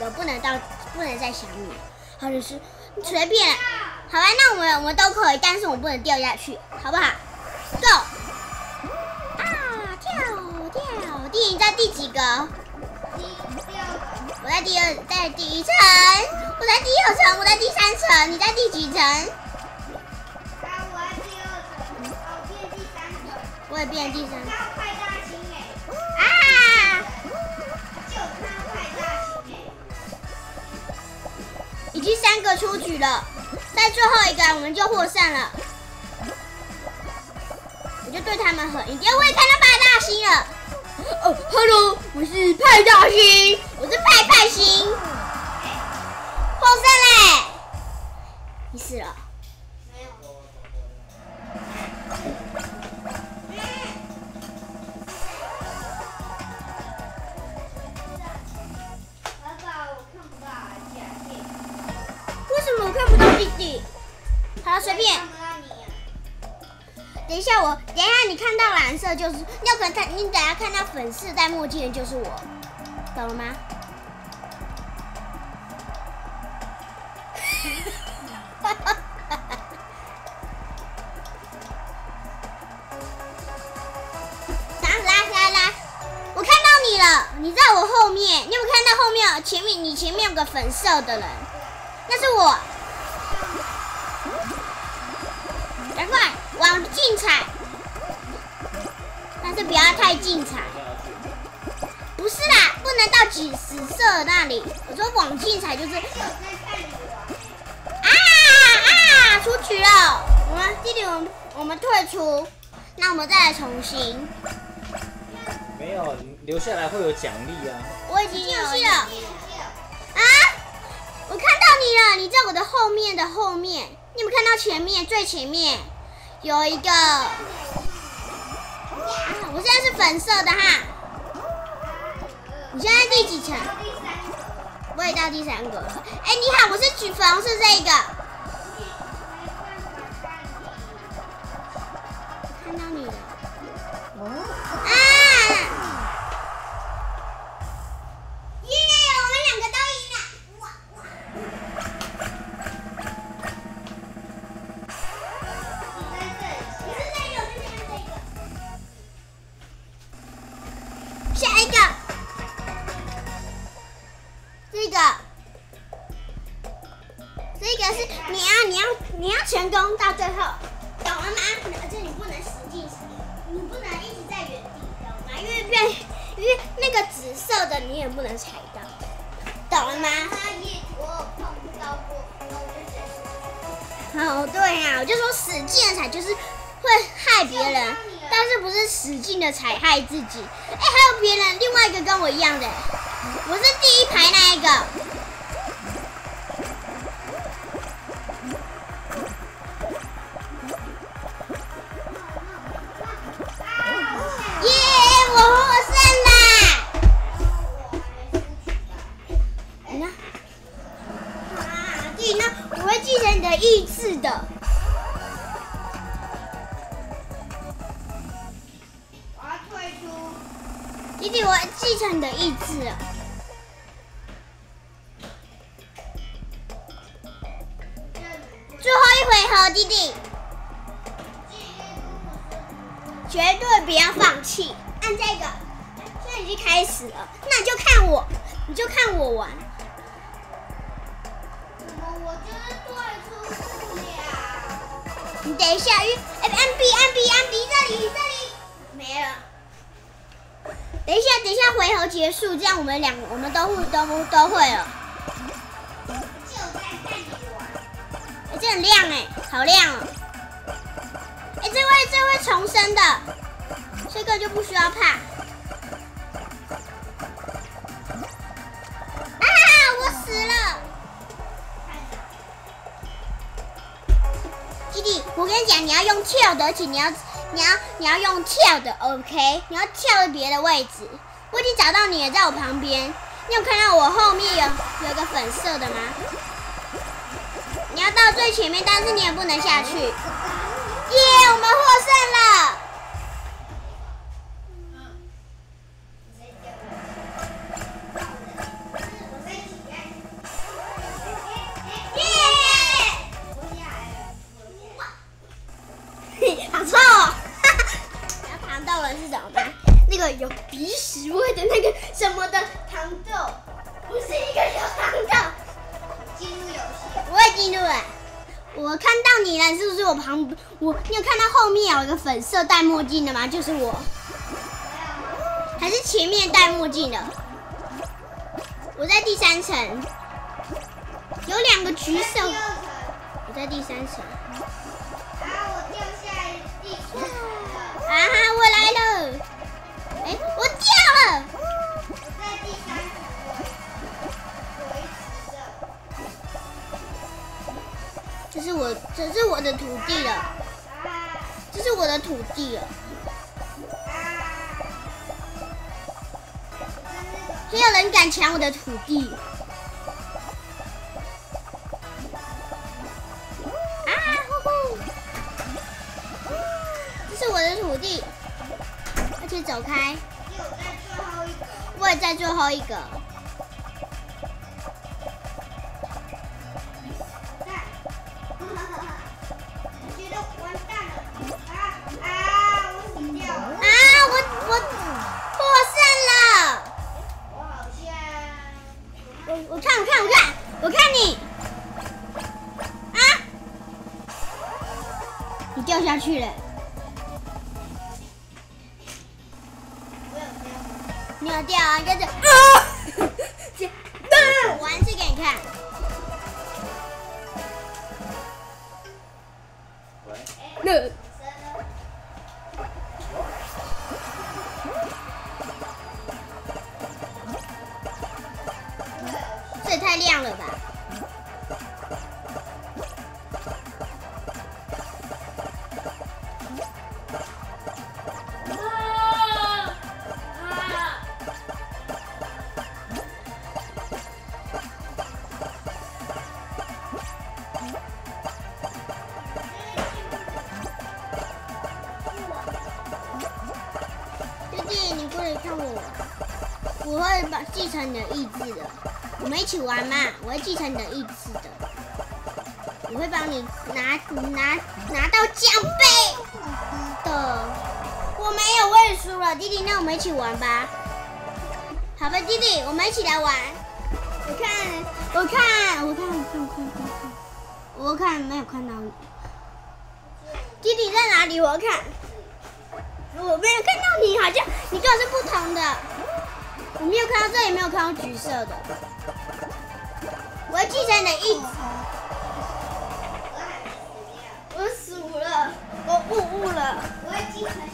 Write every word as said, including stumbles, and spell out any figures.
个，不能到，不能再想你，或者是随便，好吧？那我们我们都可以，但是我们不能掉下去，好不好 ？Go！ 啊，跳跳，弟，你在第几个？我在第二，在第一层，我在第二层，我在第三层，你在第几层？ 啊，我在第二层，哦，变第三层。 我也变第三层。 看快大星哎！ 啊！ 就看快大星哎！ 已经三个出局了，在最后一个我们就获胜了。我就对他们狠一点，我也看到派大星了。哦 ，Hello， 我是派大星，我是派派星，获胜嘞！你死了。 没有。爸爸，我看不到假面。 为什么我看不到弟弟？好了，随便。 看不到你。 等一下我，等一下你看到蓝色就是，你有可能看，你等一下看到粉色戴墨镜的就是我，懂了吗？来来来来，我看到你了，你在我后面，你有没有看到后面前面你前面有个粉色的人？那是我。赶快往竞彩，但是不要太竞彩。不是啦，不能到紫紫色那里。我说往竞彩就是。啊啊！出局了，我们弟弟，我们我们退出，那我们再来重新。 没有，留下来会有奖励啊。 我已经进去了。啊！我看到你了，你在我的后面的后面。你有没有看到前面最前面有一个？啊，我现在是粉色的哈。你现在第几层？我也到第三个了。哎，你好，我是举粉红色这个。看到你了。啊！耶！我们两个都赢了。哇哇！下一个，这个，这个是你要你要你要成功到最后，懂了吗？而且你不能使劲，你不能一直在原地，懂吗？因为变，因为那个紫色的你也不能踩到，懂了吗？ 他也我有碰到过，然后我就直接哦，对呀、啊，我就说使劲的踩就是会害别人，但是不是使劲的踩害自己。哎，还有别人，另外一个跟我一样的，我是第一排那一个。耶，我获胜啦！你呢？啊，弟，那我会继承你的意志的。 我要退出。 弟弟，我继承你的意志了。最后一回合，弟弟，绝对不要放弃。按这个，现在已经开始了，那你就看我，你就看我玩。 怎么我就是退出不了？ 你等一下，因为哎，按 B 按 B 按 B 这里这里没了。等一下，等一下，回合结束，这样我们两个我们都会都都会了。 就在看你玩。 哎，这很亮哎，好亮哦！哎，这会这会重生的，这个就不需要怕。啊！我死了！弟弟，我跟你讲，你要用跳的，而且你要你要你要用跳的 ，OK？ 你要跳到别的位置。我已经找到你了，在我旁边。你有看到我后面有有个粉色的吗？你要到最前面，但是你也不能下去。耶，我们获胜了！ 是什么吗？那个有鼻屎味的那个什么的糖豆，不是一个小糖豆。 进入游戏。 我也进入了。我看到你了，是不是我旁我？你有看到后面有一个粉色戴墨镜的吗？就是我。还是前面戴墨镜的？我在第三层，有两个橘色。 第二层。 我在第三层。 啊！我掉下来第四层了。 啊哈！我来了。哎，我掉了。 我在第三层，我维持着。 这是我，这是我的土地了。 啊！ 这是我的土地了。没有人敢抢我的土地。啊呼呼！这是我的土地，而且走开。 只有在最后一个。 我也在最后一个。 蛋。我觉得完蛋了。啊啊！我死掉了。 啊！我我破散了。 我好像。 我我看我看我看我看你。啊！你掉下去了。 我有掉。 你有掉啊？就是啊！我玩一次给你看。那这也太亮了吧！弟弟，你过来看我，我会把继承你的意志的。我们一起玩嘛，我会继承你的意志的。我会帮你拿拿拿到奖杯的。我没有，我也输了，弟弟，那我们一起玩吧。好吧，弟弟，我们一起来玩。我看，我看，我看，我看，我看，我看，我看没有看到你。弟弟在哪里？我看。我没有看到你，好像你跟我是不同的。我没有看到这里，没有看到橘色的。我要继承你的意志。我输了，我误误了。 我会继承